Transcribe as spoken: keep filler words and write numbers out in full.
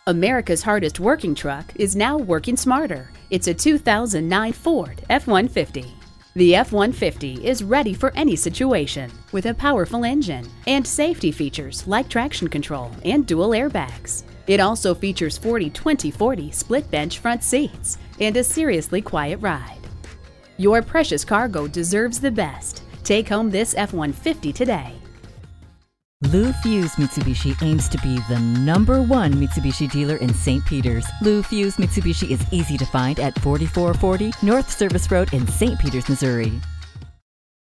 America's hardest working truck is now working smarter. It's a two thousand nine Ford F one fifty. The F one fifty is ready for any situation with a powerful engine and safety features like traction control and dual airbags. It also features forty twenty forty split bench front seats and a seriously quiet ride. Your precious cargo deserves the best. Take home this F one fifty today. Lou Fusz Mitsubishi aims to be the number one Mitsubishi dealer in Saint Peters. Lou Fusz Mitsubishi is easy to find at forty-four forty North Service Road in Saint Peters, Missouri.